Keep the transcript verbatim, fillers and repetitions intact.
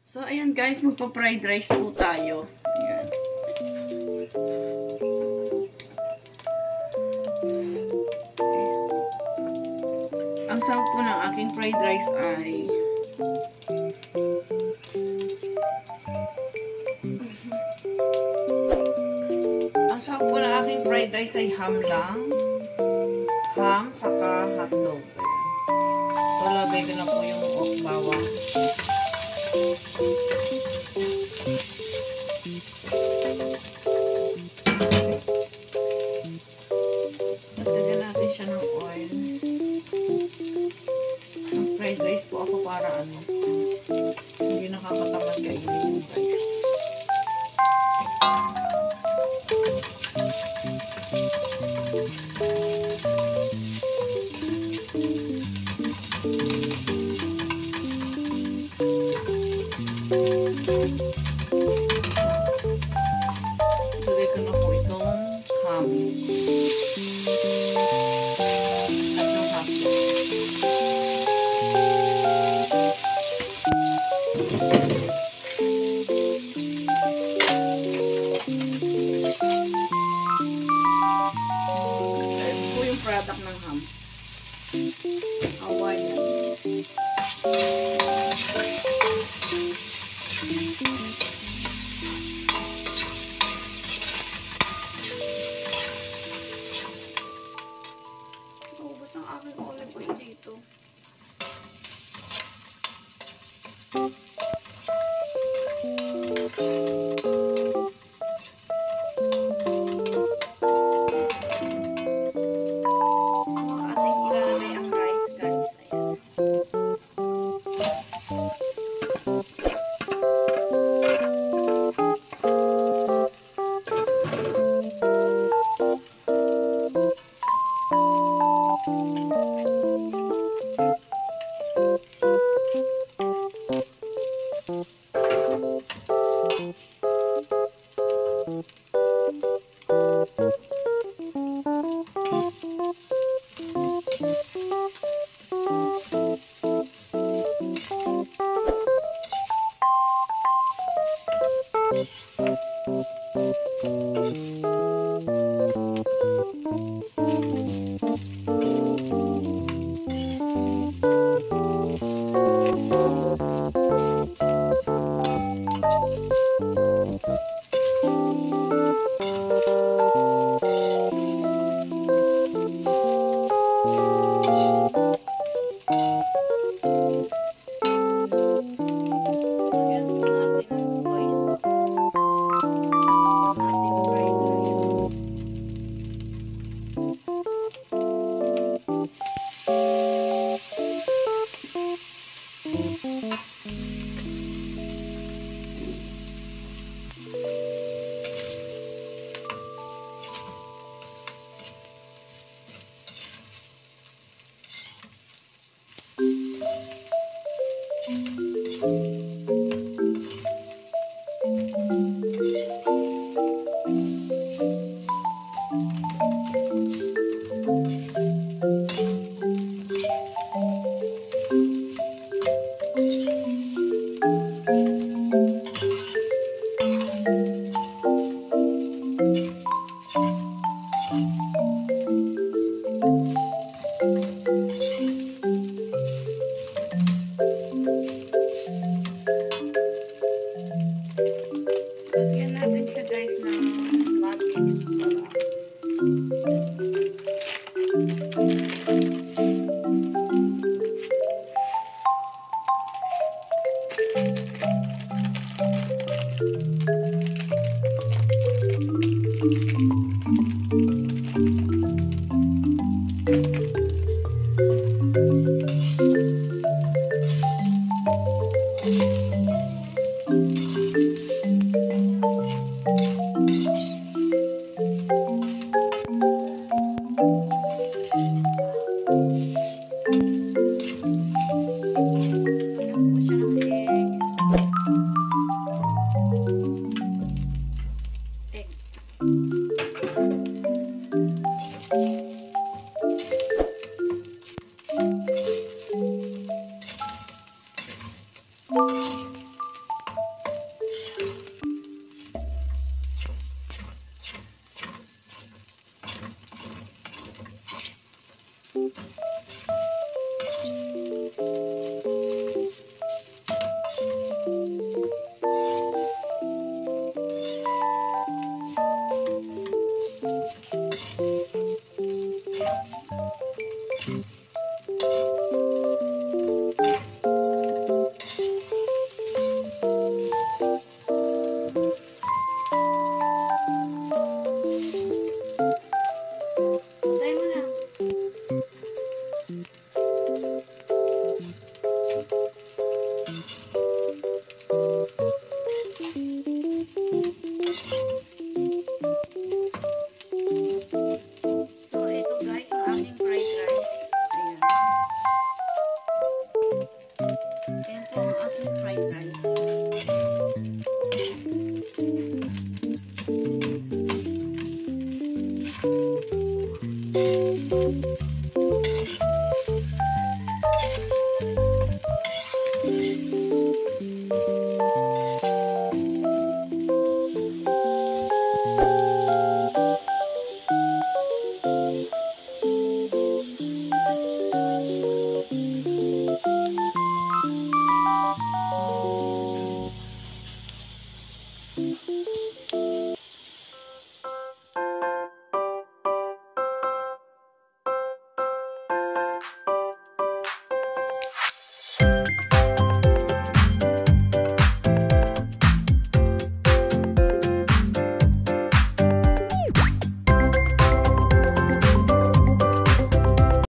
So, ayan guys, magpa-fried rice po tayo. Ayan. Ang sahog po ng aking fried rice ay ang sahog po ng aking fried rice ay ham lang. Ham, saka hotdog. Ayan. So, lagay ko na po yung bawang. Lagyan natin siya ng oil. Ang fried rice po ako para ano, hindi nakakatamad kainin yung rice. Lagay ko na po itong ham at yung hotdog. Ito po yung product ng ham. Hawaiian. Naubos ang aking olive oil dito.